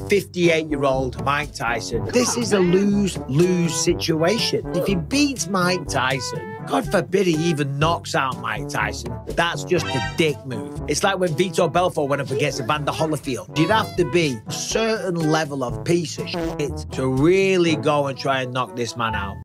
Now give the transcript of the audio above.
58-year-old Mike Tyson. This is a lose-lose situation. If he beats Mike Tyson, God forbid he even knocks out Mike Tyson, that's just a dick move. It's like when Vitor Belfort went up against Evander Holyfield. You'd have to be a certain level of piece of shit to really go and try and knock this man out.